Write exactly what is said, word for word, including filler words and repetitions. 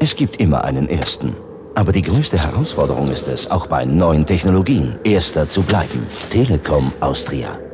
Es gibt immer einen Ersten. Aber die größte Herausforderung ist es, auch bei neuen Technologien Erster zu bleiben. Telekom Austria.